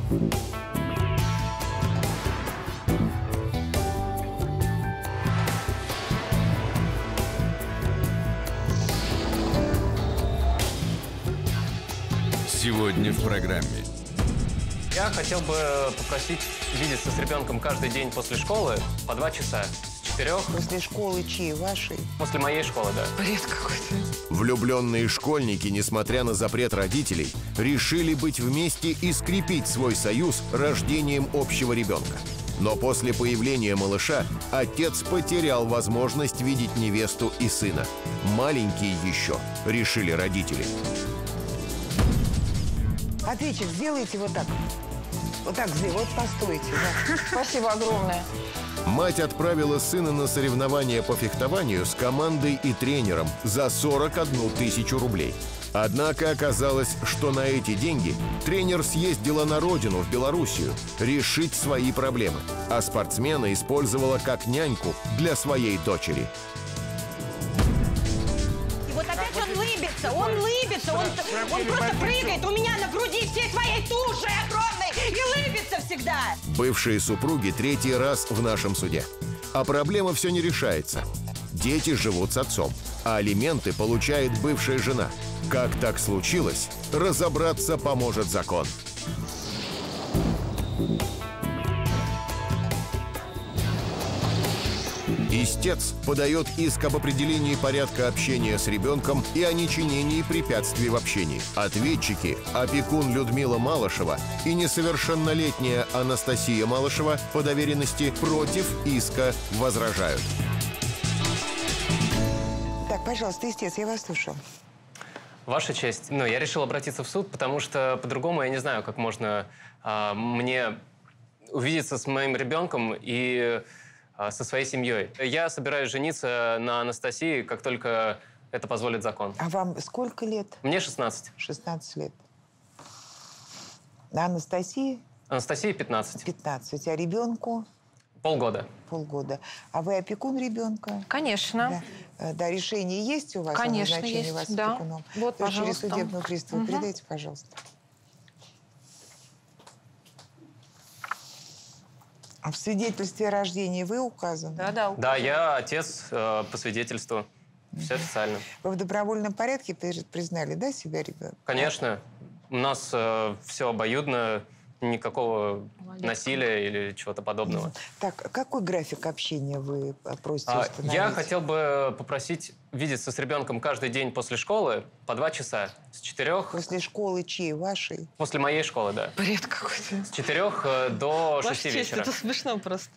Сегодня в программе. Я хотел бы попросить видеться с ребенком каждый день после школы по 2 часа. С 4. После школы чьей? Вашей? После моей школы, да. Бред какой-то. Влюбленные школьники, несмотря на запрет родителей, решили быть вместе и скрепить свой союз рождением общего ребенка. Но после появления малыша отец потерял возможность видеть невесту и сына. Маленькие еще, решили родители. Ответчик, сделайте вот так. Вот так сделайте, вот постойте. Да. Спасибо огромное. Мать отправила сына на соревнования по фехтованию с командой и тренером за 41 тысячу рублей. Однако оказалось, что на эти деньги тренер съездила на родину, в Белоруссию, решить свои проблемы, а спортсмена использовала как няньку для своей дочери. И вот опять он лыбится, он просто прыгает у меня на груди всей своей тушей огромной и лыбится всегда. Бывшие супруги 3-й раз в нашем суде. А проблема все не решается. Дети живут с отцом, а алименты получает бывшая жена. Как так случилось, разобраться поможет закон. Истец подает иск об определении порядка общения с ребенком и о нечинении препятствий в общении. Ответчики – опекун Людмила Малышева и несовершеннолетняя Анастасия Малышева по доверенности против иска возражают. Так, пожалуйста, истец, я вас слушаю. Ваша честь, я решил обратиться в суд, потому что по-другому я не знаю, как можно мне увидеться с моим ребенком и со своей семьей. Я собираюсь жениться на Анастасии, как только это позволит закон. А вам сколько лет? Мне 16. 16 лет. А Анастасии? Анастасии 15. 15. А ребенку? Полгода. Полгода. А вы опекун ребенка? Конечно. Да, да, решение есть у вас? Конечно, о назначении есть, вас да. опекуном? Вот, то есть через пожалуйста. судебную приставу. Передайте, пожалуйста. А в свидетельстве о рождении вы указаны? Да. Да, я отец по свидетельству. Все официально. Вы в добровольном порядке признали, да, себя ребенком? Конечно. У нас все обоюдно, никакого насилия или чего-то подобного. Так, какой график общения вы просите установить? Я хотел бы попросить видеться с ребенком каждый день после школы по 2 часа. С 4. После школы чьей? Вашей? После моей школы, да. Бред какой-то. С 4 до 6 Ваша честь, вечера. это смешно просто.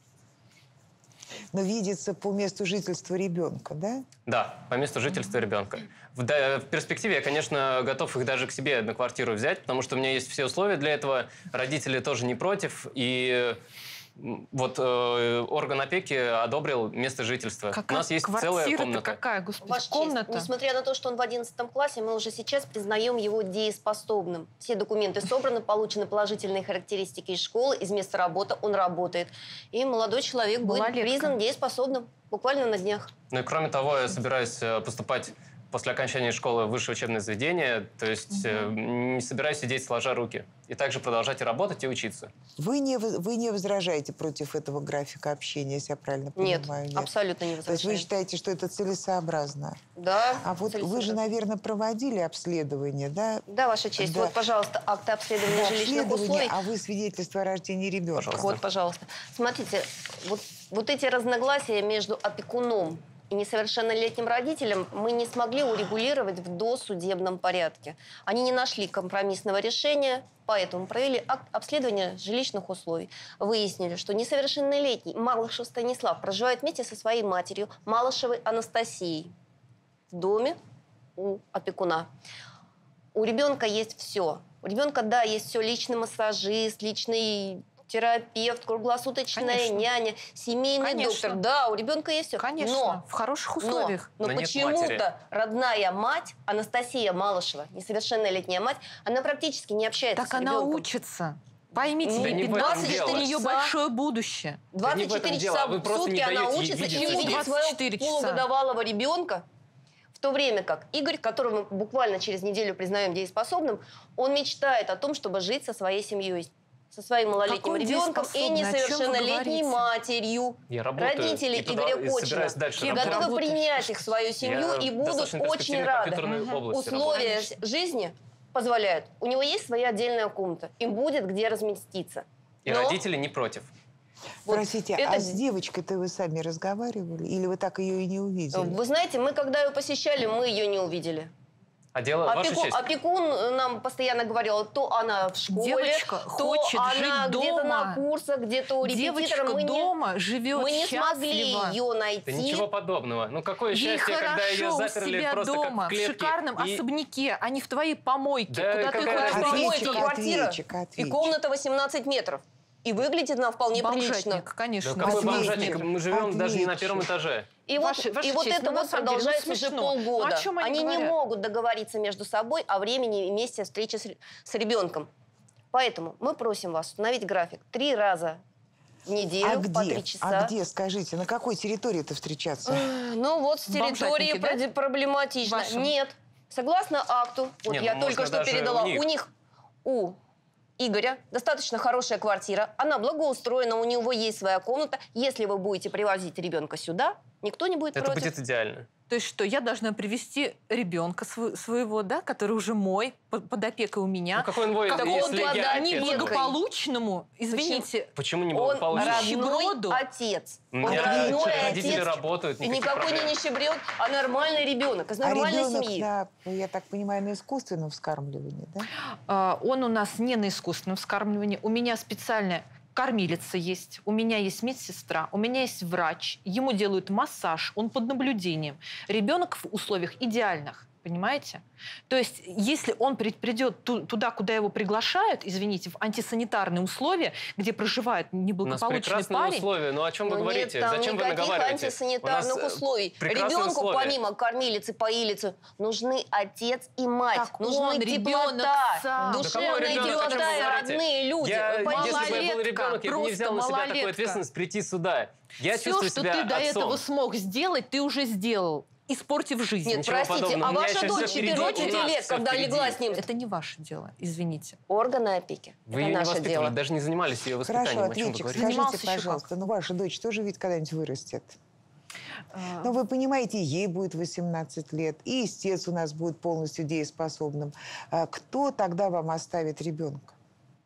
Но видеться по месту жительства ребенка, да? Да, по месту жительства ребенка. В перспективе я, конечно, готов их даже к себе на квартиру взять, потому что у меня есть все условия для этого. Родители тоже не против. И вот орган опеки одобрил место жительства. У нас есть целая комната. Какая, господи, Ваша комната? честь, несмотря на то, что он в 11 классе, мы уже сейчас признаем его дееспособным. Все документы собраны, получены положительные характеристики из школы, из места работы, он работает. И молодой человек будет признан дееспособным буквально на днях. Ну и кроме того, я собираюсь поступать после окончания школы в высшее учебное заведение, то есть не собираюсь сидеть сложа руки. И также продолжать и работать, и учиться. Вы не возражаете против этого графика общения, если я правильно понимаю? Нет, абсолютно не возражаю. То есть вы считаете, что это целесообразно? Да. А вот вы же, наверное, проводили обследование, да? Да, Ваша честь. Да. Вот, пожалуйста, акты обследования жилищных условий. А вы свидетельство о рождении ребенка? Пожалуйста. Вот, пожалуйста. Смотрите, вот эти разногласия между опекуном и несовершеннолетним родителям мы не смогли урегулировать в досудебном порядке. Они не нашли компромиссного решения, поэтому провели акт обследования жилищных условий. Выяснили, что несовершеннолетний Малышев Станислав проживает вместе со своей матерью Малышевой Анастасией в доме у опекуна. У ребенка есть все. У ребенка, да, есть все. Личный массажист, личный терапевт, круглосуточная няня, семейный доктор. Да, у ребенка есть все. Конечно, но в хороших условиях. Но почему-то родная мать, Анастасия Малышева, несовершеннолетняя мать, она практически не общается с ребенком. Так она учится. Поймите, Да ей не в этом 15 дело. у нее большое будущее. 24 часа в сутки она учится и видит своего 24 часа. полугодовалого ребенка. В то время как Игорь, которого мы буквально через неделю признаем дееспособным, он мечтает о том, чтобы жить со своей семьей. со своим малолетним Какой ребенком и дееспособный? О чем вы несовершеннолетней говорите? матерью. Я работаю Родители и Игоря собираюсь Кочина дальше Кем ты работать. готовы работаешь? принять их в свою семью и будут достаточно очень перспективной рады. компьютерной области Условия работаю. жизни позволяют. У него есть своя отдельная комната. Им будет где разместиться. И Но родители не против. вот Простите, это- а с девочкой-то вы сами разговаривали? Или вы так ее и не увидели? Вы знаете, мы когда ее посещали, мы ее не увидели. А дело, ваша честь. Опекун нам постоянно говорил, то она в школе, Девочка то хочет она жить где-то дома. на курсах, где-то у репетитора. Девочка дома живет Мы не смогли счастливо. ее найти. Да ничего подобного. Ну какое Ей счастье, когда ее хорошо у заперли себя просто дома, как в в клетке. шикарном И- особняке, а не в твоей помойке, Да куда ты какая ходишь разница? помойки. Ответчик, квартира ответчик, и ответчик. комната 18 метров. И выглядит она вполне прилично. Бомжатник, Да конечно. какой Ответчик. бомжатник? Мы живем даже не на первом Ответчик. этаже. И вот, Ваша и вот честь, это ну, на вот самом деле, продолжается ну, уже смешно. полгода. Ну, о чем они не говорят? могут договориться между собой о времени и месте встречи с ребенком. Поэтому мы просим вас установить график 3 раза в неделю А по где? 3 часа. А где, скажите, на какой территории-то встречаться? Ну вот с территории Бомжатники, да? проблематично. Вашем? Нет. Согласно акту, вот Не, ну, я только можно что даже передала, у них. у Игоря достаточно хорошая квартира, она благоустроена, у него есть своя комната. Если вы будете привозить ребенка сюда, никто не будет Это против. будет идеально. То есть что, я должна привести ребенка своего, да, который уже мой, под опекой у меня, Ну какой он воин, Какой он если я обладает отец? неблаго- неблагополучному, извините, Почему не Он благополучно? Нищеброду. родной отец. У Он меня родной родители отец. работают, И никаких никакой проблем. не нищеброд, а нормальный ребенок из А нормальной ребенок, семьи. я так понимаю, на искусственном вскармливании, да? он у нас не на искусственном вскармливании. У меня специальная кормилица есть, у меня есть медсестра, у меня есть врач. Ему делают массаж, он под наблюдением. Ребенок в условиях идеальных. Понимаете? То есть, если он придет туда, куда его приглашают, извините, в антисанитарные условия, где проживает У нас неблагополучный прекрасные парень, условия. Ну о чем вы Ну, говорите? нет там Зачем вы никаких наговариваете? антисанитарных У нас, условий. прекрасные Ребенку условия. помимо кормилицы, поилицы нужны отец и мать. Так нужны он, ребенок теплота, сам. Да душевная какой ребенок? О чем теплота вы и говорите? родные люди. Я, Вы поймите. если бы я был Малолетка, ребенок, я бы не просто взял на себя такую малолетка. ответственность прийти сюда. Я все, чувствую что себя ты до отцом. этого смог сделать, ты уже сделал, испортив жизнь. Нет, Ничего простите, подобного. а У меня ваша еще дочь всё впереди, 14 у нас лет, всё когда впереди. легла с ним, Это не ваше дело, извините. органы опеки. Вы это ее не наше воспитывали, дело. даже не занимались ее воспитанием. Хорошо, О чем вы ответчик, говорите? скажите, Занимался еще пожалуйста, ну ваша дочь тоже ведь когда-нибудь вырастет? А, Ну, вы понимаете, ей будет 18 лет, и истец у нас будет полностью дееспособным. Кто тогда вам оставит ребенка?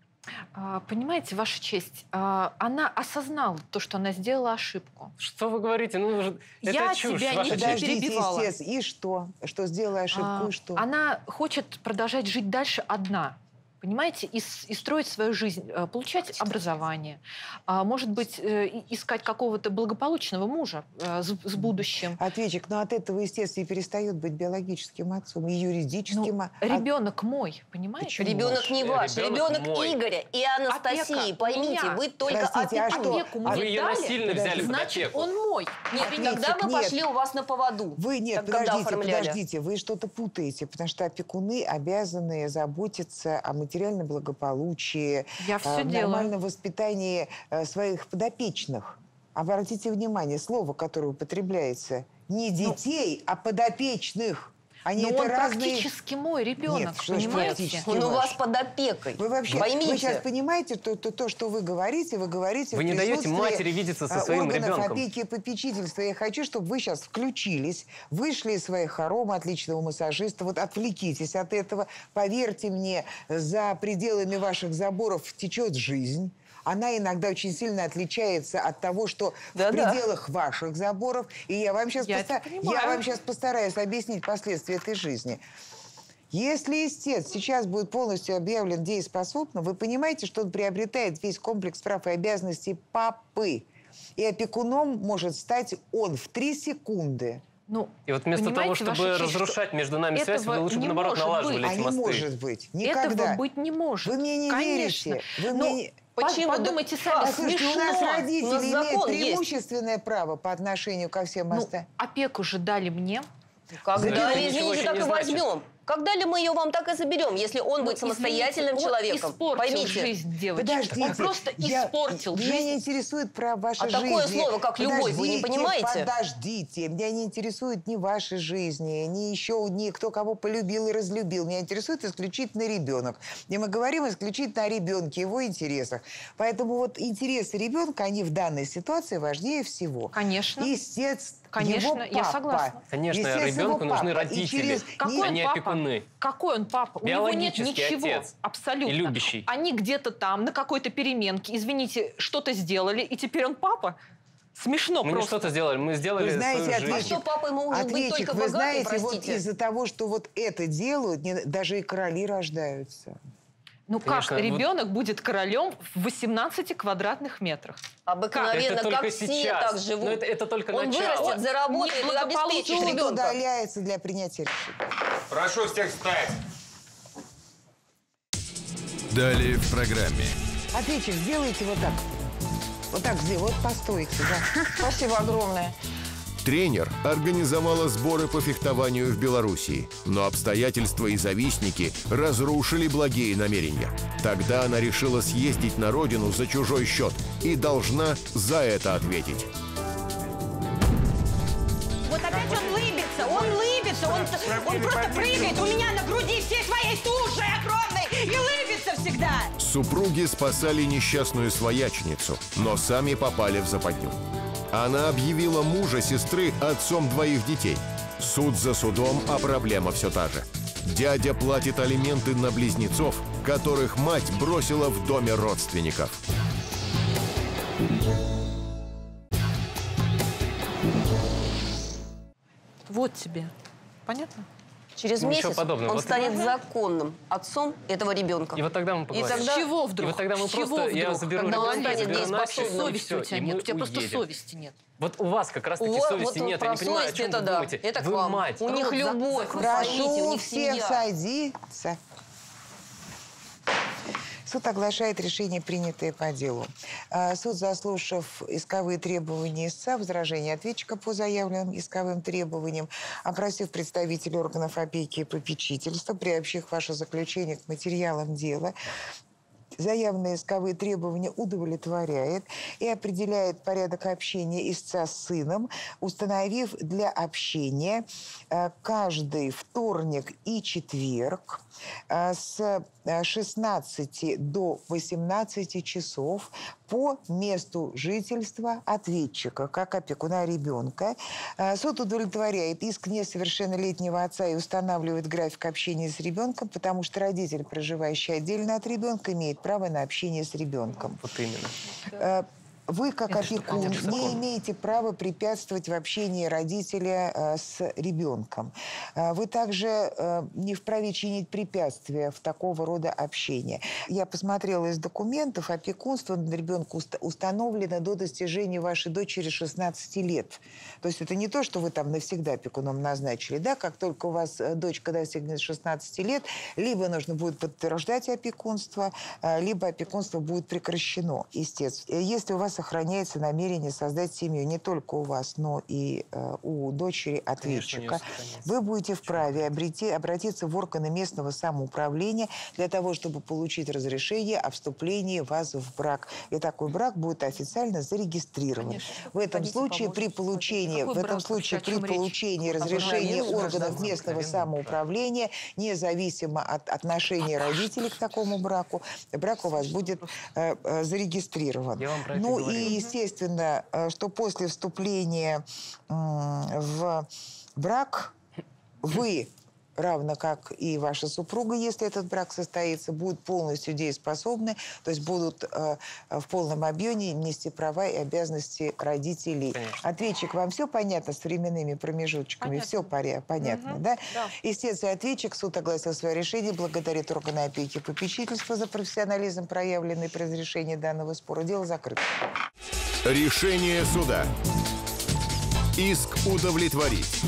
Понимаете, Ваша честь, она осознала то, что она сделала ошибку. Что вы говорите? Ну, это Я чушь, тебя ваша не честь. перебивала. истец, и что? Что сделала ошибку, и что? Она хочет продолжать жить дальше одна. Понимаете, и строить свою жизнь, получать образование, может быть, искать какого-то благополучного мужа с будущим. Ответчик, но от этого, естественно, и перестает быть биологическим отцом, и юридическим. Ребенок мой, понимаете? Почему? Ребенок не ваш, Ребенок ребенок мой. Игоря и Анастасии. Опека Поймите, меня. вы только Простите, а что? Опеку мне Вы ее дали, насильно взяли под значит, опеку. он мой. Нет, Ответчик, тогда вы нет. пошли у вас на поводу. Вы, нет, когда подождите, оформляли. подождите, вы что-то путаете, потому что опекуны обязаны заботиться о материальном благополучии, Я все в делаю. нормальном воспитании своих подопечных. Обратите внимание, слово, которое употребляется, не детей, а подопечных. Они Но это он разные... практически мой ребенок, Нет, что значит понимаете? практически? Он у ваш. вас под опекой. Вы вообще, Поймите. вы сейчас понимаете, то, что вы говорите Вы в не даете присутствии, матери видеться со своим органов ребенком. опеки и попечительства. Я хочу, чтобы вы сейчас включились, вышли из своих хором отличного массажиста, вот отвлекитесь от этого. Поверьте мне, за пределами ваших заборов течет жизнь. Она иногда очень сильно отличается от того, что в пределах ваших заборов. И я вам сейчас постараюсь объяснить последствия этой жизни. Если истец сейчас будет полностью объявлен дееспособным, вы понимаете, что он приобретает весь комплекс прав и обязанностей папы. И опекуном может стать он в 3 секунды. Ну, И вот вместо того, понимаете, чтобы Ваша честь, разрушать между нами связь, вы этого лучше бы, не наоборот, может налаживали быть. А эти не мосты. может быть. Никогда. Этого быть не может. Вы мне не Конечно. верите. Вы Ну, мне не- Почему? Подумайте Да сами, как? Слушайте, у нас смешно. родители У нас имеют закон есть. преимущественное право по отношению ко всем Ну, остальным. опеку же дали мне. Когда, Ничего извините, еще так не и значит. возьмем. Когда ли мы ее вам так и заберем, если он будет самостоятельным человеком? Испортил жизнь девочки. Подождите. Он просто испортил жизнь. Меня не интересует про ваши жизни. А такое слово, как любовь, вы не понимаете? Подождите. Меня не интересует ни ваши жизни, ни кто кого полюбил и разлюбил. Меня интересует исключительно ребенок. И мы говорим исключительно о ребенке, его интересах. Поэтому вот интересы ребенка, они в данной ситуации важнее всего. Конечно. Естественно. Конечно, я согласна. Конечно, ребенку нужны родители, Какой а не опекуны. Какой он папа? У него нет Биологический ничего. отец. Абсолютно. И любящий. Они где-то там, на какой-то переменке, извините, что-то сделали, и теперь он папа? Смешно Мы не просто. что-то сделали, мы сделали Вы знаете, свою жизнь. А что, папа может быть только вы богатый, знаете, вот простите? из-за того, что вот это делают, даже и короли рождаются. Ну Конечно, как ребенок будет королем в 18 квадратных метрах? Обыкновенно, Это только как все сейчас. так живут. Но это только Он начало. вырастет, заработает и обеспечит Суд ребенка. удаляется для принятия решения. Прошу всех встать. Далее в программе. Ответчик, сделайте вот так. Вот так, вот по стойке. Да. Спасибо огромное. Тренер организовала сборы по фехтованию в Белоруссии, но обстоятельства и завистники разрушили благие намерения. Тогда она решила съездить на родину за чужой счет и должна за это ответить. Вот опять он лыбится, он просто прыгает у меня на груди всей своей тушей огромной и лыбится всегда. Супруги спасали несчастную своячницу, но сами попали в западню. Она объявила мужа сестры отцом двоих детей. Суд за судом, а проблема все та же. Дядя платит алименты на близнецов, которых мать бросила в доме родственников. Вот тебе. Понятно? Через Ну, ничего месяц подобного. он Вот станет законным отцом этого ребенка. И вот тогда мы поговорим. тогда- С чего вдруг? И вот тогда мы С чего просто, я вдруг? заберу Когда он ребенка, станет заберу дееспособным, Настю, и совести всё, у тебя и нет. мы У тебя просто уедем. совести нет. Вот у вас как раз-таки Вот совести нет. Я про не понимаю, о совесть чем это вы да. думаете. Это к Вы вам. мать. У них Рот любовь, вы поймите, у Прошу них всех семья. садиться. Суд оглашает решение, принятое по делу. Суд, заслушав исковые требования истца, возражения ответчика по заявленным исковым требованиям, опросив представителей органов опеки и попечительства, приобщив ваше заключение к материалам дела, заявленные исковые требования удовлетворяет и определяет порядок общения истца с сыном, установив для общения каждый вторник и четверг с 16 до 18 часов по месту жительства ответчика, как опекуна ребенка. Суд удовлетворяет иск несовершеннолетнего отца и устанавливает график общения с ребенком, потому что родитель, проживающий отдельно от ребенка, имеет право на общение с ребенком. Вот именно. Вы, как Это же опекун, закон. не имеете права препятствовать в общении родителя с ребенком. Вы также не вправе чинить препятствия в такого рода общения. Я посмотрела из документов, опекунство над ребенком установлено до достижения вашей дочери 16 лет. То есть это не то, что вы там навсегда опекуном назначили. Да? Как только у вас дочка достигнет 16 лет, либо нужно будет подтверждать опекунство, либо опекунство будет прекращено, естественно. Если у вас сохраняется намерение создать семью не только у вас, но и у дочери ответчика, вы будете вправе обратиться в органы местного самоуправления для того, чтобы получить разрешение о вступлении вас в брак. И такой брак будет официально зарегистрирован. Конечно. В этом Ходите, случае поможете. при получении, Какой в этом брак случае вообще? О при чем получении речь? разрешения Обыкновенный органов гражданский, местного обыкновенный самоуправления, независимо от отношения родителей к такому браку, брак у вас будет зарегистрирован. Я вам про это Ну говорил. и естественно, что после вступления в брак вы, равно как и ваша супруга, если этот брак состоится, будут полностью дееспособны, то есть будут в полном объеме нести права и обязанности родителей. Конечно. Ответчик, вам все понятно с временными промежуточками? Понятно. Все понятно, Мгм, да? да. Истец и ответчик, суд огласил свое решение, благодарит органы опеки и попечительства за профессионализм, проявленный при разрешении данного спора. Дело закрыто. Решение суда. Иск удовлетворить.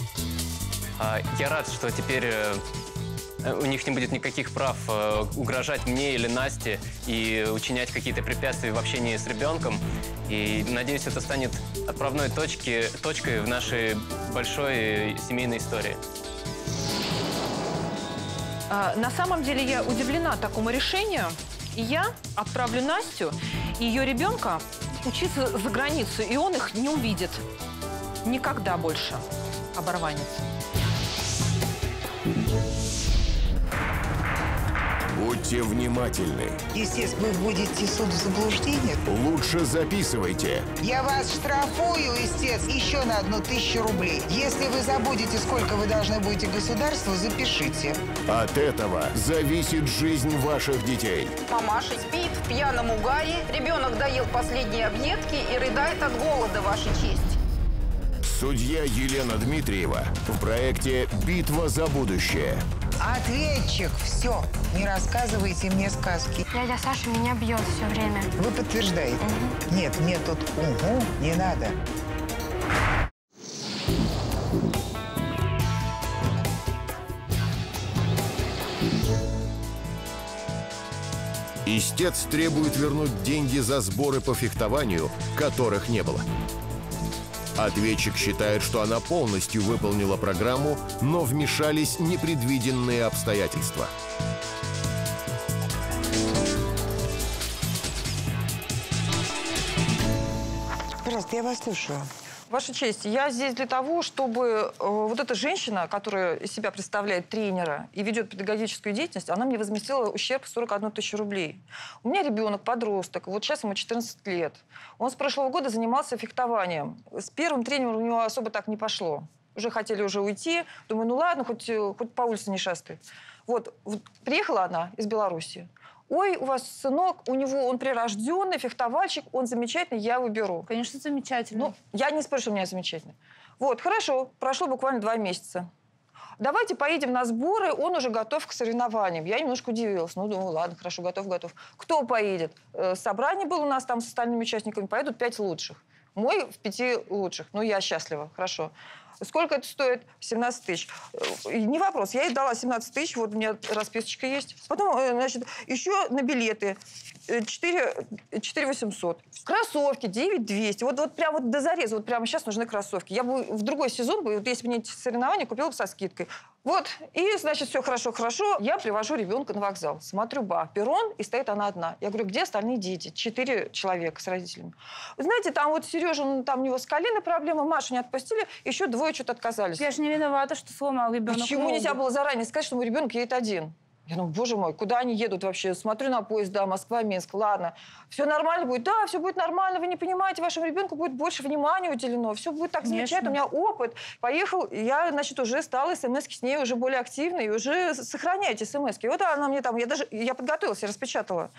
Я рад, что теперь у них не будет никаких прав угрожать мне или Насте и учинять какие-то препятствия в общении с ребенком. И надеюсь, это станет отправной точкой в нашей большой семейной истории. На самом деле я удивлена такому решению. И я отправлю Настю и ее ребенка учиться за границу, и он их не увидит. Никогда больше. Оборванец. Будьте внимательны. Естественно, вы вводите суд в заблуждение. Лучше записывайте. Я вас штрафую, истец, еще на 1000 рублей. Если вы забудете, сколько вы должны будете государству, запишите. От этого зависит жизнь ваших детей. Мамаша спит в пьяном угаре, ребенок доел последние объедки и рыдает от голода, Ваша честь. Судья Елена Дмитриева в проекте «Битва за будущее». Ответчик, все, не рассказывайте мне сказки. Дядя Саша меня бьет все время. Вы подтверждаете? Нет, мне тут «угу» не надо. Истец требует вернуть деньги за сборы по фехтованию, которых не было. Ответчик считает, что она полностью выполнила программу, но вмешались непредвиденные обстоятельства. Пожалуйста, я вас слушаю. Ваша честь, я здесь для того, чтобы вот эта женщина, которая из себя представляет тренера и ведет педагогическую деятельность, она мне возместила ущерб в 41 000 рублей. У меня ребенок, подросток, вот сейчас ему 14 лет. Он с прошлого года занимался фехтованием. С первым тренером у него особо так не пошло. Уже хотели уйти. Думаю, ну ладно, хоть по улице не шастает. Вот приехала она из Беларуси. Ой, у вас сынок, он прирожденный, фехтовальщик, он замечательный, я его беру. Конечно, замечательно. Ну, я не спорю, что у меня замечательно. Вот, хорошо, прошло буквально 2 месяца. Давайте поедем на сборы, он уже готов к соревнованиям. Я немножко удивилась. Ну, думаю, ладно, хорошо, готов. Кто поедет? Собрание было у нас там с остальными участниками, поедут 5 лучших. Мой в 5 лучших. Ну, я счастлива, хорошо. Сколько это стоит? 17 000. Не вопрос. Я ей дала 17 000, вот у меня расписочка есть. Потом, значит, еще на билеты 4 800. Кроссовки 9 200. Вот прям вот до зареза, вот прямо сейчас нужны кроссовки. Я бы в другой сезон, вот если бы мне эти соревнования, купила бы со скидкой. Вот, и, значит, все хорошо. Я привожу ребенка на вокзал. Смотрю, перрон, и стоит она одна. Я говорю, где остальные дети? 4 человека с родителями. Вы знаете, там вот Сережа, там у него с коленной проблемы, Машу не отпустили, еще 2 что-то отказались. Я же не виновата, что сломал ребенок. Почему нельзя было заранее сказать, что мой ребенок едет один? Я думаю, боже мой, куда они едут вообще? Смотрю на поезд, да, Москва-Минск, ладно. Все нормально будет? Да, все будет нормально, вы не понимаете, вашему ребенку будет больше внимания уделено, все будет так замечательно, у меня опыт. Поехал, я, значит, уже стала смс-ки с ней уже более активной, и уже сохраняйте смс-ки. Вот она мне там, я подготовилась, я распечатала.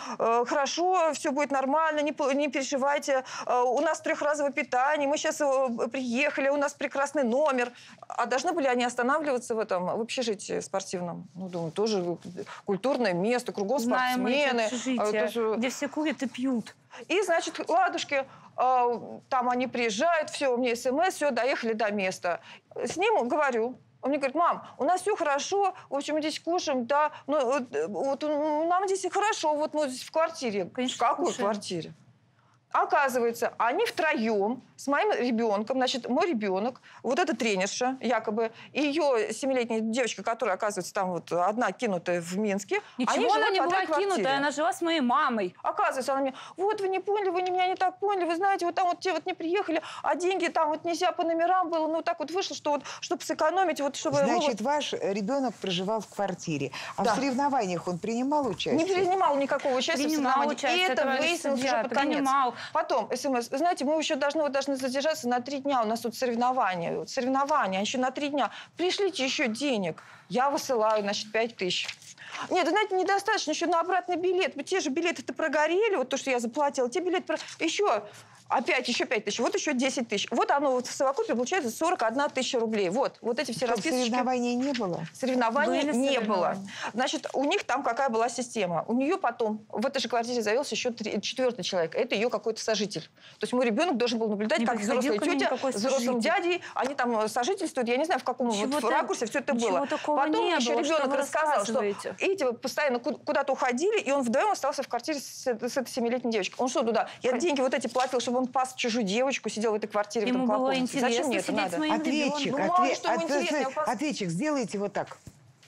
Хорошо, все будет нормально, не переживайте. У нас 3-разовое питание, мы сейчас приехали, у нас прекрасный номер. А должны были они останавливаться в общежитии спортивном? Ну, думаю, тоже культурное место, кругом спортсмены. Где все курят и пьют. И, значит, ладушки, там они приезжают, все, у меня смс, все, доехали до места. С ним говорю. Он мне говорит, мам, у нас все хорошо, в общем, мы здесь кушаем, да, ну, вот нам здесь и хорошо, вот мы здесь в квартире. Конечно, в какой кушаем. квартире? Оказывается, они втроем с моим ребенком, значит, мой ребенок, вот эта тренерша, якобы, и ее 7-летняя девочка, которая, оказывается, там вот одна кинутая в Минске. Ничего она не была кинутая, она жила с моей мамой. Оказывается, она мне, вот вы не поняли, вы меня не так поняли, вы знаете, вот там вот те вот не приехали, а деньги там вот нельзя по номерам было, ну так вот вышло, что вот, чтобы сэкономить, вот чтобы... Значит, ваш ребенок проживал в квартире, а в соревнованиях он принимал участие? Не принимал никакого участия в соревнованиях. И это выяснилось уже под конец. Потом, СМС, знаете, мы еще должны задержаться на 3 дня, у нас тут соревнования, еще на 3 дня. Пришлите еще денег. Я высылаю, значит, 5 000. Нет, знаете, недостаточно еще на обратный билет. Те же билеты-то прогорели, вот то, что я заплатила, те билеты... Еще 5 000, вот еще 10 000. Вот оно вот в совокупе получается 41 000 рублей. Вот эти все расписочки. Соревнований не было? Соревнований не было. Значит, у них там какая была система? У нее потом в этой же квартире завелся еще 4-й человек. Это ее какой-то сожитель. То есть мой ребенок должен был наблюдать, как взрослая тетя с взрослым дядей, они там сожительствуют. Я не знаю, в каком ракурсе все это было. Потом еще ребенок рассказал, что эти постоянно куда-то уходили, и он вдвоем остался в квартире с этой 7-летней девочкой. Он что туда? Я деньги вот эти платил, чтобы он пас чужую девочку, сидел в этой квартире. Ему было интересно. Зачем мне это надо? Ответчик, ответчик, сделайте вот так.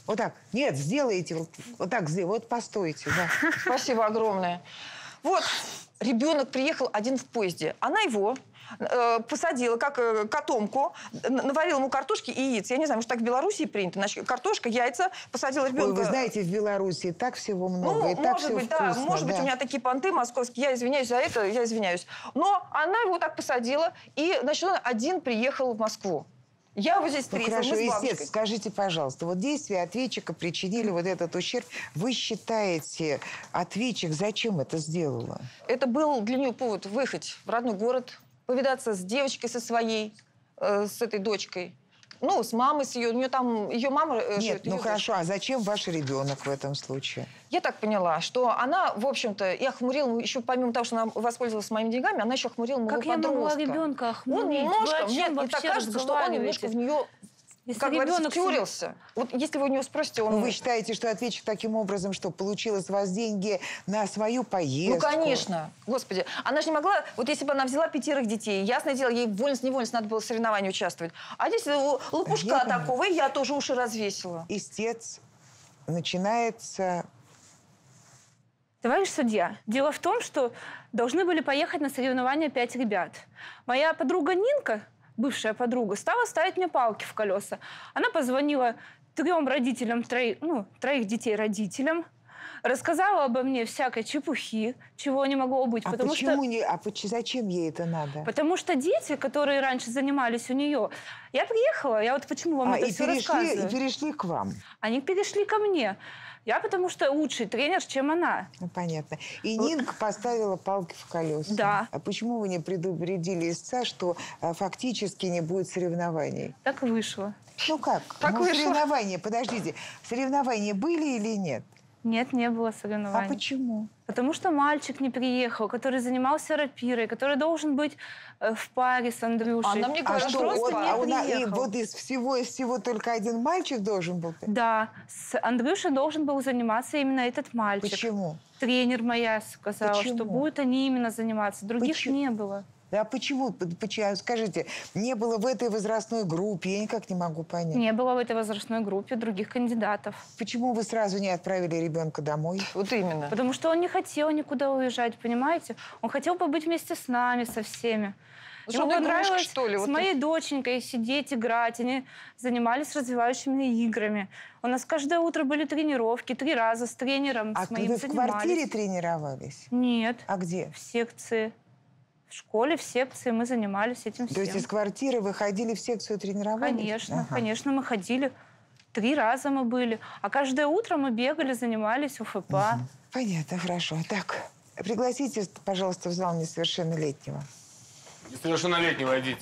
Вот так. Нет, сделайте. Вот так сделайте. Вот постойте. Да. Спасибо огромное. Вот, ребенок приехал один в поезде. Она его посадила, как котомку, наварила ему картошки и яиц. Я не знаю, может, так в Белоруссии принято. Значит, картошка, яйца, посадила ребенка. Ой, вы знаете, в Белоруссии так всего много, и так может все быть, вкусно. да, может быть, у меня такие понты московские. Я извиняюсь за это, я извиняюсь. Но она его так посадила, и, значит, он один приехал в Москву. Я его здесь встретила, хорошо, мы с бабушкой. естественно, скажите, пожалуйста, вот действия ответчика причинили вот этот ущерб. Вы считаете, ответчик зачем это сделала? Это был для нее повод выехать в родной город, повидаться с девочкой со своей, с этой дочкой. Ну, с мамой, с ее, у нее там, ее мама живет. Нет, ну хорошо, а зачем ваш ребенок в этом случае? Я так поняла, что она, в общем-то, и охмурила, еще помимо того, что она воспользовалась моими деньгами, она еще охмурила моего подростка. Как я могла ребенка охмурить? Он немножко, мне так кажется, что он немножко в нее, если как говорится, ребенок втюрился. Вот если вы у него спросите, он... Ну, вы считаете, что ответчик таким образом, что получил из вас деньги на свою поездку? Ну, конечно. Господи. Она же не могла... Вот если бы она взяла 5 детей, ясное дело, ей вольно-невольно надо было в соревновании участвовать. А здесь лопушка такого, и я тоже уши развесила. Истец начинается... Товарищ судья, дело в том, что должны были поехать на соревнования 5 ребят. Моя подруга Нинка, бывшая подруга, стала ставить мне палки в колеса. Она позвонила 3 родителям, троих детей родителям, рассказала обо мне всякой чепухи, чего не могло быть. А потому почему что... не... А зачем ей это надо? Потому что дети, которые раньше занимались у нее... Я приехала, я вот почему вам это все рассказываю. И перешли к вам? Они перешли ко мне. Я потому что лучший тренер, чем она. Ну, понятно. И Нинка поставила палки в колеса. Да. А почему вы не предупредили истца, что фактически не будет соревнований? Так вышло. Ну как? Так вышло. Соревнования, подождите. Соревнования были или нет? Нет, не было соревнований. А почему? Потому что мальчик не приехал, который занимался рапирой, который должен быть в паре с Андрюшей. Она мне говорит, что просто и вот из всего только один мальчик должен был? Да, с Андрюшей должен был заниматься именно этот мальчик. Почему? Тренер моя сказала, Почему? что будут они именно заниматься. Других не было. Да почему? Скажите, не было в этой возрастной группе? Я никак не могу понять. Не было в этой возрастной группе других кандидатов. Почему вы сразу не отправили ребенка домой? Вот именно. Потому что он не хотел никуда уезжать, понимаете? Он хотел побыть вместе с нами, со всеми. Ему понравилось что ли? с моей доченькой сидеть, играть. Они занимались развивающими играми. У нас каждое утро были тренировки, 3 раза с тренером, с моим вы занимались. в квартире тренировались? Нет. А где? В секции. В школе, в секции мы занимались этим всем. То есть из квартиры вы ходили в секцию тренировались? Конечно, Ага. конечно, мы ходили. 3 раза мы были. А каждое утро мы бегали, занимались УФП. Угу. Понятно, хорошо. Так, пригласите, пожалуйста, в зал несовершеннолетнего. Несовершеннолетнего идите.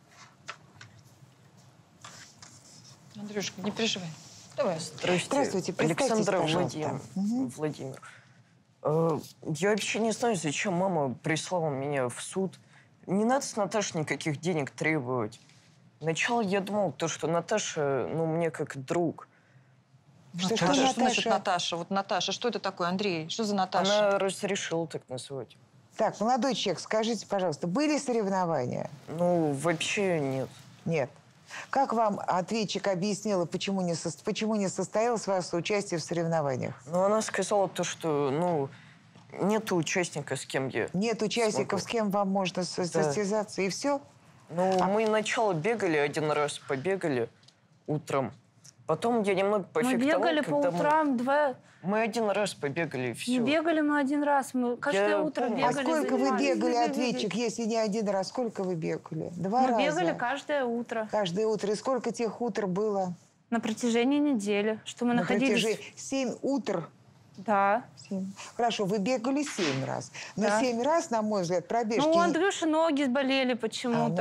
Андрюшка, не переживай. Давай. Здравствуйте, представьтесь, Александра пожалуйста. Владимир. Я вообще не знаю, зачем мама прислала меня в суд. Не надо с Наташей никаких денег требовать. Сначала я думал, что Наташа, мне как друг. Что значит Наташа? Вот Наташа, что это такое, Андрей? Что за Наташа? Она разрешила так называть. Так, молодой человек, скажите, пожалуйста, были соревнования? Ну, вообще нет. Нет. Как вам ответчик объяснила, почему не состоялось ваше участие в соревнованиях? Ну, она сказала что, нет участника, с кем я Нет участников, с кем вам можно состязаться, и все? Ну, мы сначала бегали, 1 раз побегали утром. Потом я немного пофехтовал. Мы бегали по утрам 2... Мы 1 раз побегали, и все. Не бегали мы 1 раз. Мы каждое утро бегали. А сколько вы бегали, ответчик, если не 1 раз? Сколько вы бегали? 2 раза? Мы бегали каждое утро. Каждое утро. И сколько тех утр было? На протяжении недели. Что мы находились... На протяжении 7 утр? Да. 7. Хорошо, вы бегали 7 раз. Но да. 7 раз, на мой взгляд, пробежки... Ну, у Андрюши ноги болели почему-то.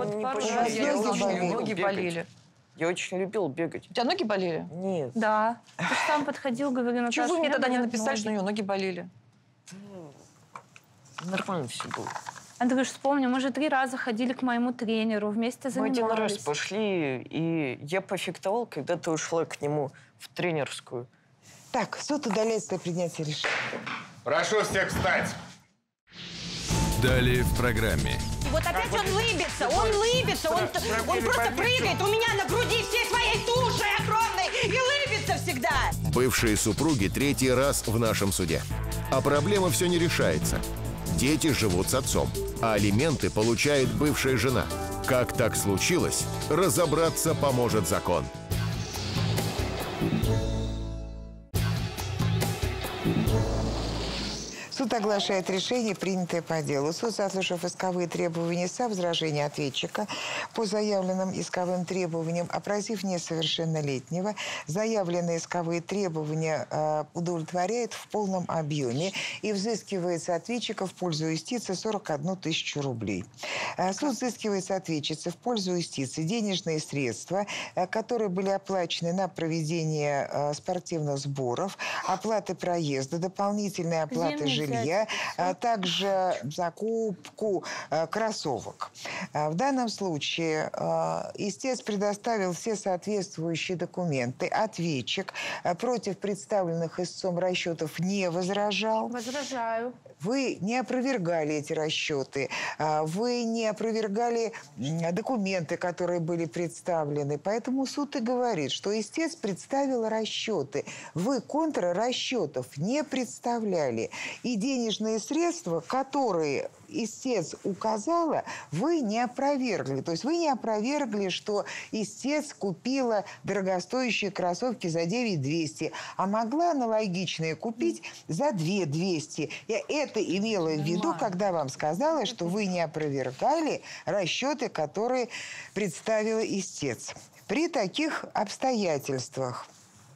Ноги болели. Я очень любил бегать. У тебя ноги болели? Нет. Да. Ты же сам подходил, говорил, Наташа. Чего вы мне тогда не написали, что у нее ноги болели? Нормально все было. Андрюш, вспомни, мы же 3 раза ходили к моему тренеру, вместе занимались. Мы 1 раз пошли, и я пофехтовал, когда ты ушла к нему в тренерскую. Так, суд удаляется до принятия решения. Прошу всех встать. Далее в программе. И вот опять он лыбится, он просто прыгает у меня на груди всей своей тушей огромной и лыбится. лыбится всегда. Бывшие супруги третий раз в нашем суде. А проблема все не решается. Дети живут с отцом, а алименты получает бывшая жена. Как так случилось, разобраться поможет закон. Суд оглашает решение, принятое по делу. Суд, заслушав исковые требования со возражения ответчика по заявленным исковым требованиям, опросив несовершеннолетнего, заявленные исковые требования удовлетворяет в полном объеме и взыскивает с ответчика в пользу юстиции 41 тысячу рублей. Суд взыскивает с ответчицы в пользу юстиции денежные средства, которые были оплачены на проведение спортивных сборов, оплаты проезда, дополнительные оплаты жилья, а также закупку кроссовок. В данном случае истец предоставил все соответствующие документы. Ответчик против представленных истцом расчетов не возражал. Возражаю. Вы не опровергали эти расчеты, вы не опровергали документы, которые были представлены. Поэтому суд и говорит, что истец представил расчеты. Вы контррасчетов не представляли. И денежные средства, которые истец указала, вы не опровергли. То есть вы не опровергли, что истец купила дорогостоящие кроссовки за 9200, а могла аналогичные купить за 2200. Я это имела в виду, когда вам сказала, что вы не опровергали расчеты, которые представила истец. При таких обстоятельствах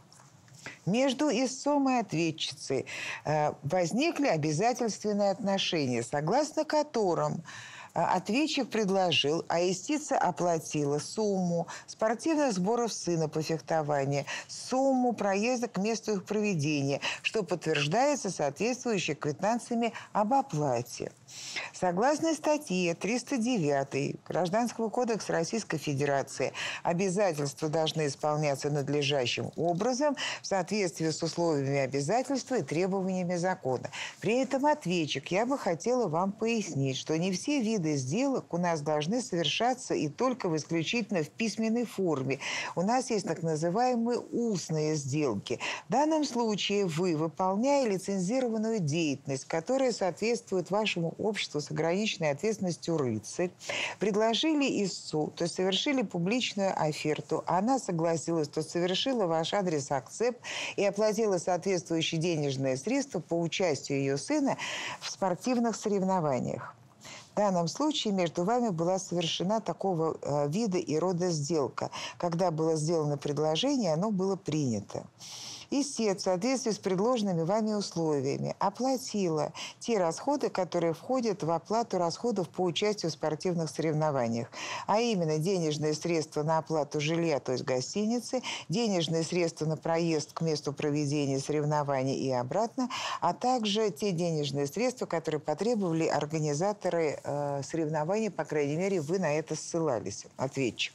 между истцом и ответчицей возникли обязательственные отношения, согласно которым ответчик предложил, а истица оплатила сумму спортивных сборов сына по фехтованию, сумму проезда к месту их проведения, что подтверждается соответствующими квитанциями об оплате. Согласно статье 309 Гражданского кодекса Российской Федерации, обязательства должны исполняться надлежащим образом в соответствии с условиями обязательства и требованиями закона. При этом ответчик, я бы хотела вам пояснить, что не все виды сделок у нас должны совершаться и только в исключительно в письменной форме. У нас есть так называемые устные сделки. В данном случае вы, выполняя лицензированную деятельность, которая соответствует вашему обществу с ограниченной ответственностью «Рыцарь», предложили истцу, то есть совершили публичную оферту, она согласилась, то совершила ваш адрес акцепт и оплатила соответствующие денежные средства по участию ее сына в спортивных соревнованиях. В данном случае между вами была совершена такого вида и рода сделка. Когда было сделано предложение, оно было принято. Истец в соответствии с предложенными вами условиями оплатила те расходы, которые входят в оплату расходов по участию в спортивных соревнованиях. А именно денежные средства на оплату жилья, то есть гостиницы, денежные средства на проезд к месту проведения соревнований и обратно, а также те денежные средства, которые потребовали организаторы соревнований, по крайней мере, вы на это ссылались, ответчик.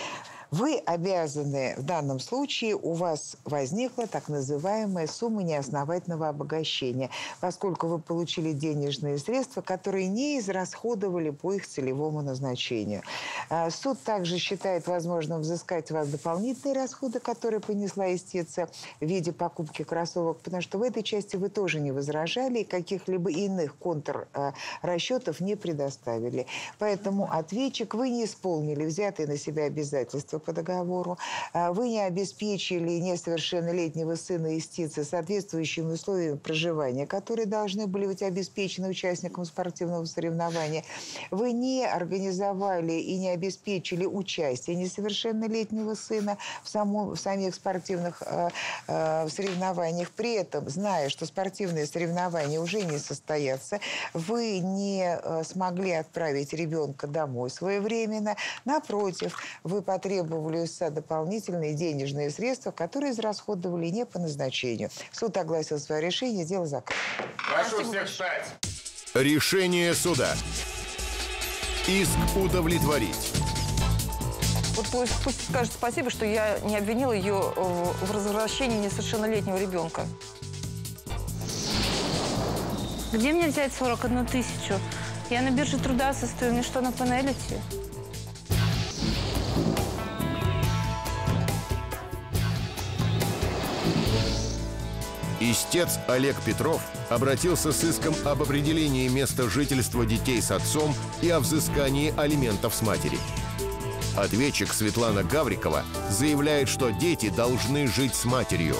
Вы обязаны, в данном случае у вас возникла так называемая сумма неосновательного обогащения, поскольку вы получили денежные средства, которые не израсходовали по их целевому назначению. Суд также считает возможным взыскать у вас дополнительные расходы, которые понесла истица в виде покупки кроссовок, потому что в этой части вы тоже не возражали и каких-либо иных контррасчетов не предоставили. Поэтому ответчик, вы не исполнили взятые на себя обязательства по договору, вы не обеспечили несовершеннолетнего сына истицы соответствующими условиями проживания, которые должны были быть обеспечены участникам спортивного соревнования, вы не организовали и не обеспечили участие несовершеннолетнего сына в самих спортивных соревнованиях. При этом, зная, что спортивные соревнования уже не состоятся, вы не смогли отправить ребенка домой своевременно. Напротив, вы потребовали у истца дополнительные денежные средства, которые израсходовали не по назначению. Суд огласил свое решение, дело закрыто. Прошу всех встать. Решение суда. Иск удовлетворить. Вот пусть скажет спасибо, что я не обвинила ее в развращении несовершеннолетнего ребенка. Где мне взять 41 тысячу? Я на бирже труда состою, мне что, на пенелити? Истец Олег Петров обратился с иском об определении места жительства детей с отцом и о взыскании алиментов с матери. Ответчик Светлана Гаврикова заявляет, что дети должны жить с матерью.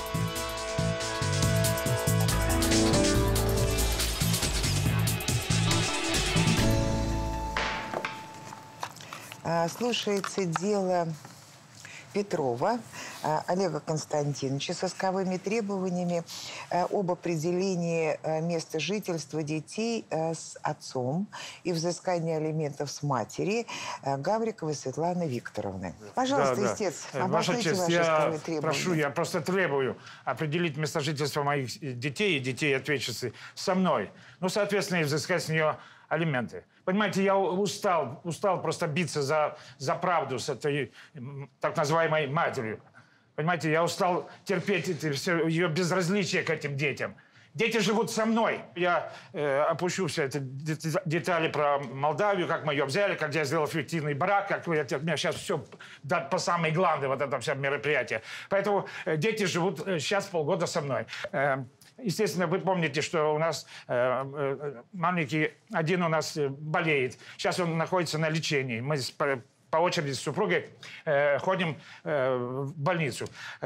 Слушается дело Петрова Олега Константиновича с исковыми требованиями об определении места жительства детей с отцом и взыскании алиментов с матери Гавриковой Светланы Викторовны. Пожалуйста, истец, обозначьте ваши исковые требования. Прошу, я просто требую определить место жительства моих детей и детей ответчицы со мной. Ну, соответственно, и взыскать с нее алименты. Понимаете, я устал просто биться за правду с этой так называемой матерью. Понимаете, я устал терпеть ее безразличие к этим детям. Дети живут со мной. Я опущу все эти детали про Молдавию, как мы ее взяли, как я сделал фиктивный брак, как у меня сейчас все по самой главной, вот это все мероприятие. Поэтому дети живут сейчас полгода со мной. Естественно, вы помните, что у нас маленький один у нас болеет. Сейчас он находится на лечении. Мы по очереди с супругой ходим в больницу.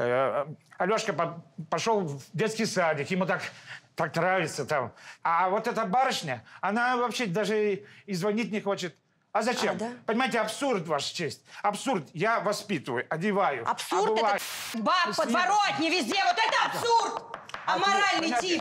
Алешка пошел в детский садик, ему так нравится там. А вот эта барышня, она вообще даже и звонить не хочет. А зачем? Да? Понимаете, абсурд, Ваша честь. Абсурд. Я воспитываю, одеваю. Абсурд это баб, подворотни, везде. Вот это абсурд! Аморальный тип.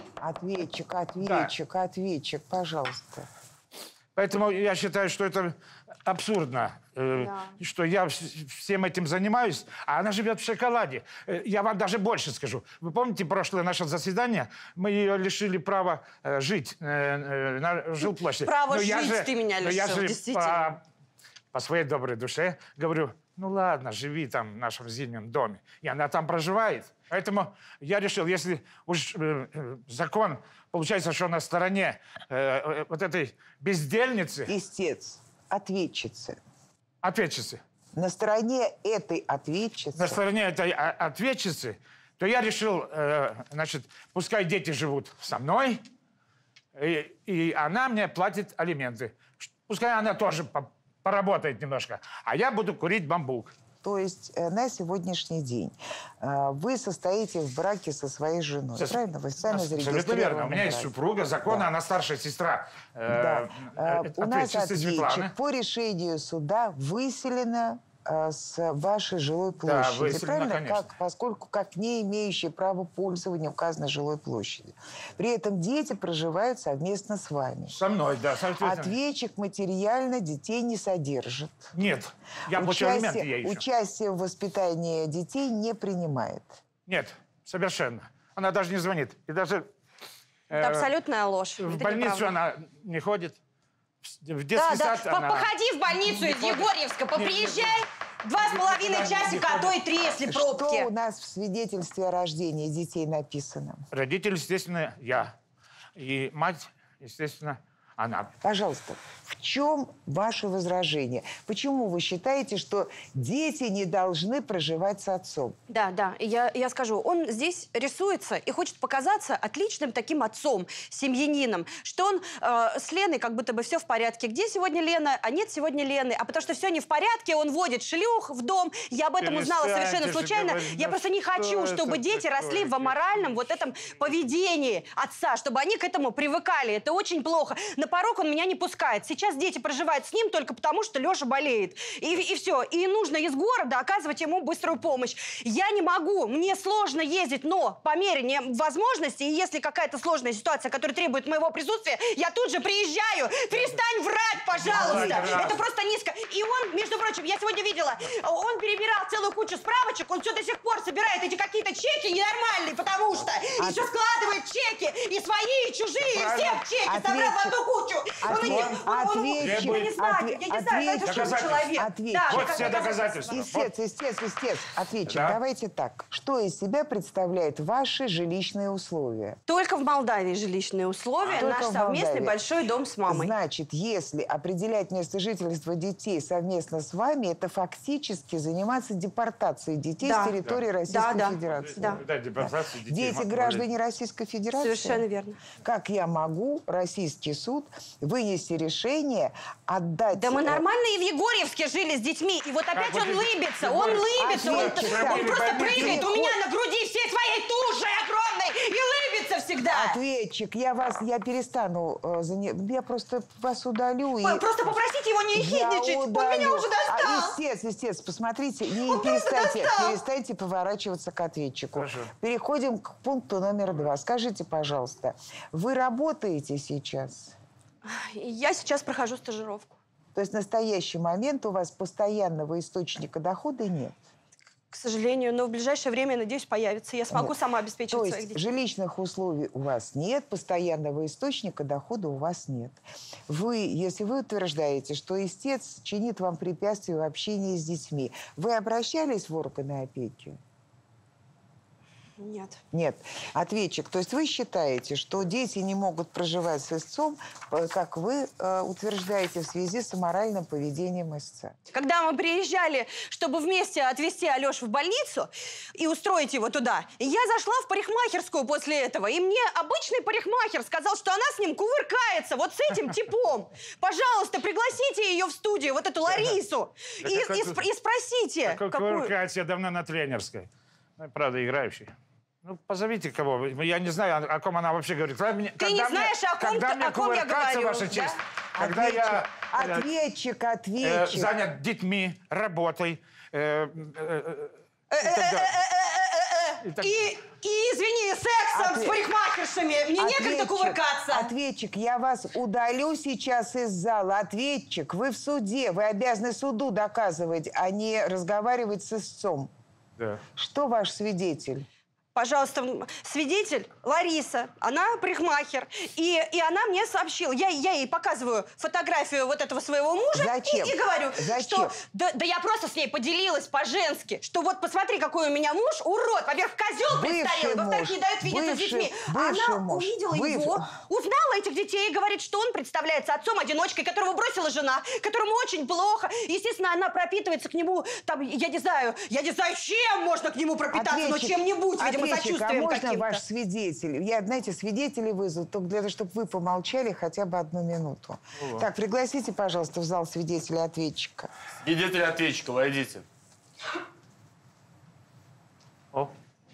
Ответчик, пожалуйста. Поэтому я считаю, что это абсурдно, что я всем этим занимаюсь, а она живет в шоколаде. Я вам даже больше скажу. Вы помните прошлое наше заседание? Мы ее лишили права жить на жилплощади. Право жить ты меня лишил, я же действительно. по своей доброй душе говорю, ну ладно, живи там в нашем зимнем доме. И она там проживает. Поэтому я решил, если уж закон, получается, что на стороне вот этой бездельницы... Истец, ответчицы. Ответчицы. На стороне этой ответчицы... На стороне этой ответчицы, то я решил, значит, пускай дети живут со мной, и она мне платит алименты. Пускай она тоже поработает немножко, а я буду курить бамбук. То есть на сегодняшний день вы состоите в браке со своей женой, правильно? Вы сами зарегистрированы. Абсолютно верно. У меня есть супруга, законно, она старшая сестра. У нас ответчик по решению суда выселена с вашей жилой площади, выселена, правильно? Поскольку как не имеющие право пользования указанной жилой площади. При этом дети проживают совместно с вами. Со мной, да, соответственно. Ответчик материально детей не содержит. Нет, я получил алименты, я ищу. Участие в воспитании детей не принимает. Нет, совершенно. Она даже не звонит. И даже... Это абсолютная ложь. В больницу она не ходит. В детский сад она... Походи в больницу из Егорьевска, поприезжай. 2,5 часика, а то и 3, если пробки. Что у нас в свидетельстве о рождении детей написано? Родитель, естественно, я. И мать, естественно, она. Пожалуйста, в чем ваше возражение? Почему вы считаете, что дети не должны проживать с отцом? Да, я скажу. Он здесь рисуется и хочет показаться отличным таким отцом, семьянином, что он с Леной как будто бы все в порядке. Где сегодня Лена? А нет сегодня Лены. А потому что все не в порядке, он водит шлюх в дом. Я об этом узнала совершенно случайно. Я просто не хочу, чтобы дети росли в аморальном вот этом поведении отца, чтобы они к этому привыкали. Это очень плохо. На порог он меня не пускает. Сейчас дети проживают с ним только потому, что Леша болеет. И все. И нужно из города оказывать ему быструю помощь. Я не могу. Мне сложно ездить, но по мере возможности, и если какая-то сложная ситуация, которая требует моего присутствия, я тут же приезжаю. Перестань врать, пожалуйста. Это просто низко. И он, между прочим, я сегодня видела, он перебирал целую кучу справочек, он все до сих пор собирает эти какие-то чеки ненормальные, потому что еще складывает чеки, и свои, и чужие, и всех чеки, собрал в одну кучу. кучу. Ответчик, Я не знаю, это что за человек. Вот все доказательства. Истец, ответчик, Да. давайте так. Что из себя представляют ваши жилищные условия? Только в Молдавии жилищные условия, Только наш в совместный Молдавии. большой дом с мамой. Значит, если определять место жительства детей совместно с вами, это фактически заниматься депортацией детей Да. с территории Да. Российской Да. Федерации. Да, депортация детей. Дети граждане Российской Федерации. Совершенно верно. Как я могу, российский суд, вынести решение отдать... Да мы нормально и в Егорьевске жили с детьми, и вот опять он лыбится, он просто прыгает у меня на груди всей своей тушей огромной и лыбится всегда. Ответчик, я перестану, я просто вас удалю. И... Просто попросите его не ехидничать, он меня уже достал. Истец, посмотрите, перестаньте поворачиваться к ответчику. Хорошо. Переходим к пункту номер 2. Скажите, пожалуйста, вы работаете сейчас? Я сейчас прохожу стажировку. То есть в настоящий момент у вас постоянного источника дохода нет? К сожалению, но в ближайшее время, я надеюсь, появится. Я смогу сама обеспечивать То своих есть детей. жилищных условий у вас нет, постоянного источника дохода у вас нет. Если вы утверждаете, что истец чинит вам препятствия в общении с детьми, вы обращались в органы опеки? Нет. Нет. Ответчик, то есть вы считаете, что дети не могут проживать с истцом, как вы утверждаете, в связи с аморальным поведением истца? Когда мы приезжали, чтобы вместе отвезти Алешу в больницу и устроить его туда, я зашла в парикмахерскую после этого, и мне обычный парикмахер сказал, что она с ним кувыркается, вот с этим типом. Пожалуйста, пригласите ее в студию, вот эту Ларису, и спросите, Кувыркается, я давно на тренерской. Правда, играющий. Ну, позовите кого. Я не знаю, о ком она вообще говорит. Ты не знаешь, о ком я говорю, ваша честь? да? Когда я Ответчик. занят детьми, работой. И извини, сексом с парикмахершами. Мне некогда кувыркаться. Ответчик, я вас удалю сейчас из зала. Ответчик, вы в суде. Вы обязаны суду доказывать, а не разговаривать с истцом. Да. Что ваш свидетель? Пожалуйста, свидетель Лариса, она парикмахер, и она мне сообщила, я ей показываю фотографию вот этого своего мужа. Зачем? И говорю, Зачем? что да я просто с ней поделилась по-женски, что вот посмотри, какой у меня муж, урод, во-первых, козел престарелый, во-вторых, не дает видеться с детьми. Она увидела его, узнала этих детей и говорит, что он представляется отцом-одиночкой, которого бросила жена, которому очень плохо. Естественно, она пропитывается к нему, там, я не знаю, чем можно к нему пропитаться, но чем-нибудь, видимо, а можно ваш свидетель? Я, знаете, свидетелей вызову только для того, чтобы вы помолчали хотя бы 1 минуту. Так, пригласите, пожалуйста, в зал свидетеля-ответчика. Свидетель-ответчика, войдите. О.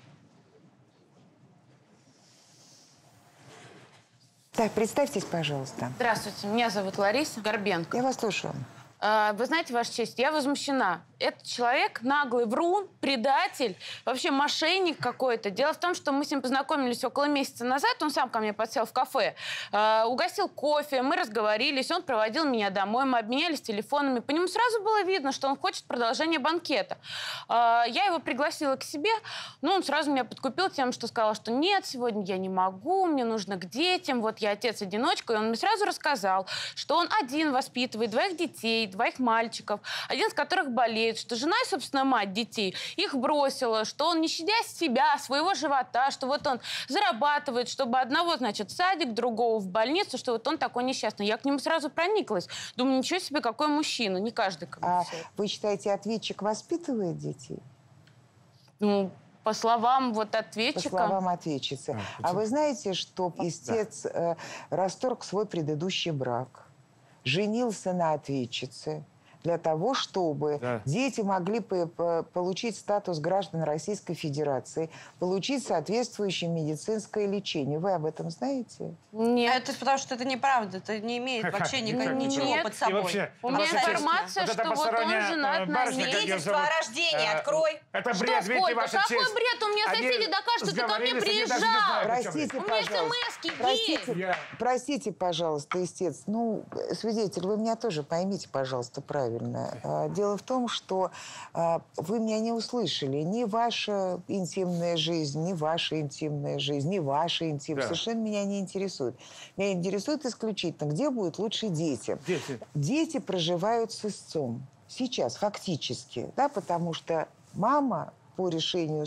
Так, представьтесь, пожалуйста. Здравствуйте, меня зовут Лариса Горбенко. Я вас слушаю. Вы знаете, Ваша честь, я возмущена. Этот человек наглый врун, предатель, вообще мошенник какой-то. Дело в том, что мы с ним познакомились около месяца назад. Он сам ко мне подсел в кафе, угостил кофе, мы разговорились, он проводил меня домой, мы обменялись телефонами. По нему сразу было видно, что он хочет продолжения банкета. Я его пригласила к себе, но он сразу меня подкупил тем, что сказал, что нет, сегодня я не могу, мне нужно к детям, вот я отец-одиночка. И он мне сразу рассказал, что он один воспитывает 2 детей, 2 мальчиков, один из которых болеет, что жена и, собственно, мать детей их бросила, что он, не щадя себя, своего живота, что вот он зарабатывает, чтобы одного, значит, в садик, другого в больницу, что вот он такой несчастный. Я к нему сразу прониклась. Думаю, ничего себе, какой мужчина. Не каждый как бы. Вы считаете, ответчик воспитывает детей? Ну, по словам вот ответчика. По словам ответчицы. А вы знаете, что истец расторг свой предыдущий брак, женился на ответчице для того, чтобы дети могли получить статус граждан Российской Федерации, получить соответствующее медицинское лечение. Вы об этом знаете? Нет. Это потому что это неправда. Это не имеет вообще ничего под собой. Вообще, у меня информация, что вот он женат на ней. Свидетельство о рождении открой. Это бред, видите, ваша честь. Какой бред? У меня соседи докажут, что ты ко мне приезжал. Простите, у меня смс-ки есть. Простите, пожалуйста, истец. Ну, свидетель, вы меня тоже поймите, пожалуйста, правильно. неправильно. Дело в том, что вы меня не услышали. Ни ваша интимная жизнь, ни ваша интимная жизнь, ни ваша интимная. Да. Совершенно меня не интересует. Меня интересует исключительно, где будут лучше дети. Дети проживают с истцом. Сейчас, фактически. Да, потому что мама... По решению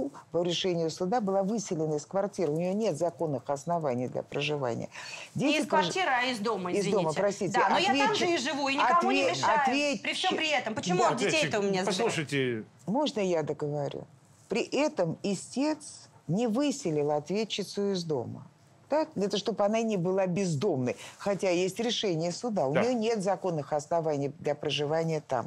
суда была выселена из квартиры. У нее нет законных оснований для проживания. Дети не из квартиры, а из дома, извините. Из дома, простите. Да, но я там же и живу, и никому не мешаю. При всем при этом. Почему детей-то у меня забирают? Послушайте. Можно я договорю? При этом истец не выселил ответчицу из дома. Так? Для того, чтобы она не была бездомной. Хотя есть решение суда. У нее нет законных оснований для проживания там.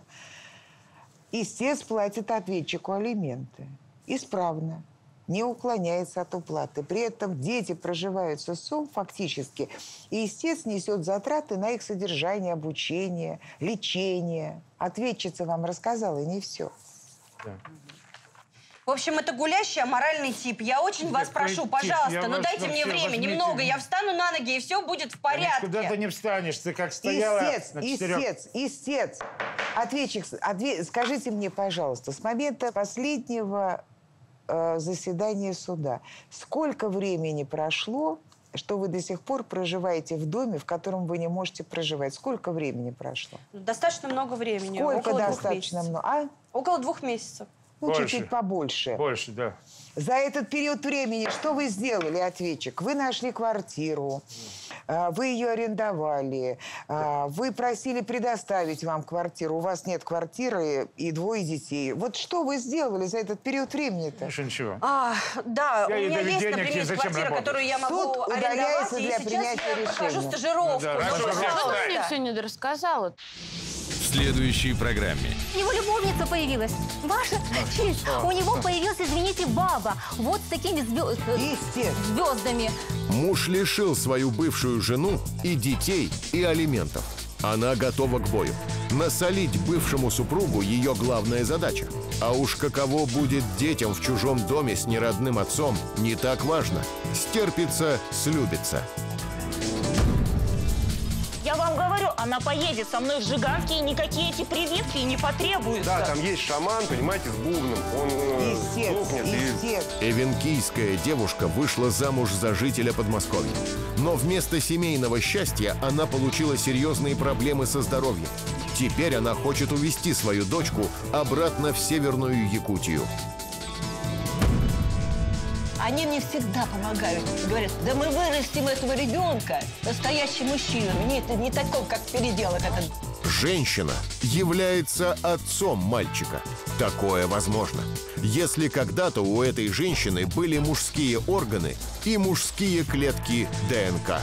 Истец платит ответчику алименты. Исправно. Не уклоняется от уплаты. При этом дети проживают с истцом фактически. И истец несет затраты на их содержание, обучение, лечение. Ответчица вам рассказала, и не все. Да. В общем, это гулящий аморальный тип. Я очень вас прошу, пожалуйста, ну дайте мне время, немного. Я встану на ноги, и все будет в порядке. Куда ты не встанешь? Ты как стояла на четырех... Истец. Ответчик, скажите мне, пожалуйста, с момента последнего заседания суда, сколько времени прошло, что вы до сих пор проживаете в доме, в котором вы не можете проживать? Сколько времени прошло? Достаточно много времени. Сколько около достаточно много? Около 2 месяцев. Ну, чуть-чуть побольше. Больше, да. За этот период времени что вы сделали, ответчик? Вы нашли квартиру, вы ее арендовали, вы просили предоставить вам квартиру, у вас нет квартиры и 2 детей. Вот что вы сделали за этот период времени-то? Ничего. Да, у меня есть, например, квартира, которую я могу арендовать, и для сейчас я прохожу стажировку. Ты все не рассказала. В следующей программе. У него любовница появилась. Ваша честь. У него появилась, извините, баба. Вот с такими звездами. Муж лишил свою бывшую жену и детей, и алиментов. Она готова к бою. Насолить бывшему супругу ее главная задача. А уж каково будет детям в чужом доме с неродным отцом, не так важно. Стерпится, слюбится. Я вам говорю, она поедет со мной в Жиганский, и никакие эти прививки не потребуются. Да, там есть шаман, понимаете, с бубном. Он сдохнет и... Эвенкийская девушка вышла замуж за жителя Подмосковья. Но вместо семейного счастья она получила серьезные проблемы со здоровьем. Теперь она хочет увезти свою дочку обратно в Северную Якутию. Они мне всегда помогают. Говорят, да мы вырастим этого ребенка. Настоящий мужчина. Не такой, как переделок этот. Женщина является отцом мальчика. Такое возможно. Если когда-то у этой женщины были мужские органы и мужские клетки ДНК.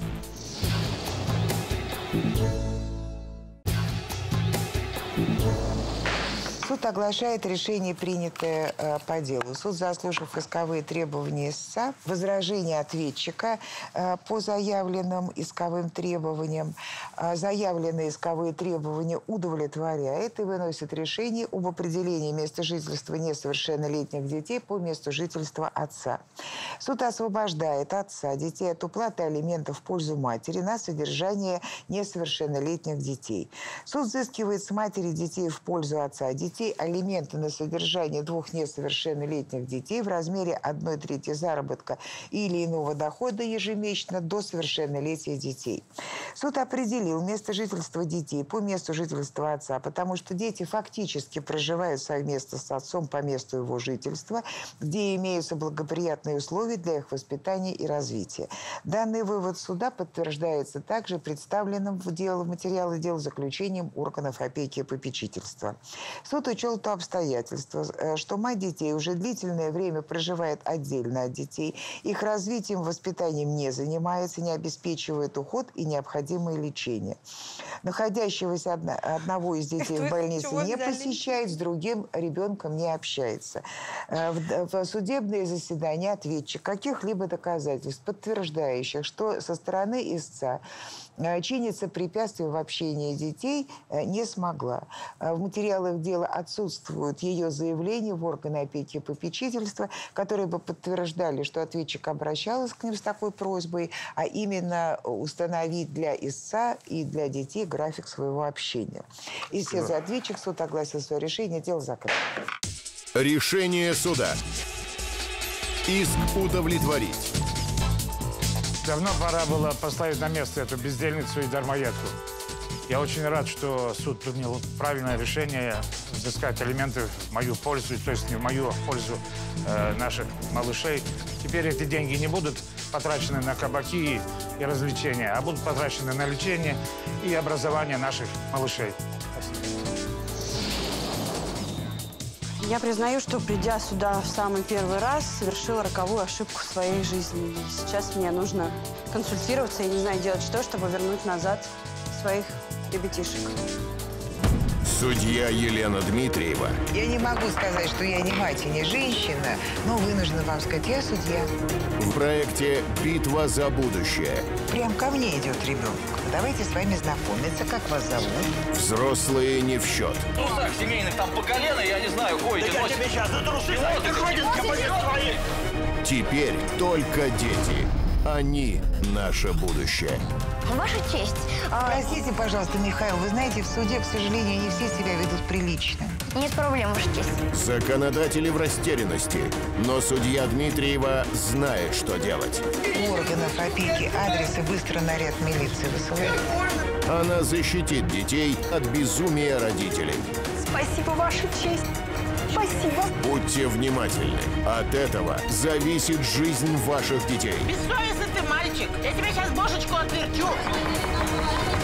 Суд оглашает решение, принятое по делу. Суд, заслушав исковые требования истца, возражения ответчика по заявленным исковым требованиям, заявленные исковые требования удовлетворяет и выносит решение об определении места жительства несовершеннолетних детей по месту жительства отца. Суд освобождает отца детей от уплаты алиментов в пользу матери на содержание несовершеннолетних детей. Суд взыскивает с матери детей в пользу отца детей алименты на содержание 2 несовершеннолетних детей в размере 1/3 заработка или иного дохода ежемесячно до совершеннолетия детей. Суд определил место жительства детей по месту жительства отца, потому что дети фактически проживают совместно с отцом по месту его жительства, где имеются благоприятные условия для их воспитания и развития. Данный вывод суда подтверждается также представленным в материалы дела заключением органов опеки и попечительства. Суд учел то обстоятельство, что мать детей уже длительное время проживает отдельно от детей, их развитием, воспитанием не занимается, не обеспечивает уход и необходимое лечение. Находящегося одного из детей в больнице не посещает, с другим ребенком не общается. В судебное заседание ответчик каких-либо доказательств, подтверждающих, что со стороны истца чинится препятствие в общении детей, не смогла. В материалах дела отсутствуют ее заявления в органы опеки и попечительства, которые бы подтверждали, что ответчик обращалась к ним с такой просьбой, а именно установить для истца и для детей и график своего общения. Естественно, ответчик, суд огласил свое решение, дело закрыто. Решение суда. Иск удовлетворить. Давно пора было поставить на место эту бездельницу и дармоедку. Я очень рад, что суд принял правильное решение взыскать алименты в мою пользу, то есть не в мою пользу наших малышей. Теперь эти деньги не будут потрачены на кабаки и развлечения, а будут потрачены на лечение и образование наших малышей. Я признаю, что, придя сюда в самый первый раз, совершила роковую ошибку в своей жизни. И сейчас мне нужно консультироваться и не знаю, делать что, чтобы вернуть назад своих ребятишек. Судья Елена Дмитриева. Я не могу сказать, что я не мать и не женщина, но вынуждена вам сказать, я судья. В проекте «Битва за будущее». Прям ко мне идет ребенок. Давайте с вами знакомиться, как вас зовут. Взрослые не в счет. Ну так, семейных там по колено, я не знаю, ходите. Да я тебе сейчас затруши, ты ходит, кабанет твои. Теперь только дети. Они наше будущее. Ваша честь. Простите, пожалуйста, Михаил, вы знаете, в суде, к сожалению, не все себя ведут прилично. Нет проблем, Ваша честь. Законодатели в растерянности, но судья Дмитриева знает, что делать. У органов опеки адресы быстро наряд милиции высылают. Она защитит детей от безумия родителей. Спасибо, Ваша честь. Спасибо. Будьте внимательны. От этого зависит жизнь ваших детей. Бессовестный ты мальчик. Я тебе сейчас бошечку отверчу.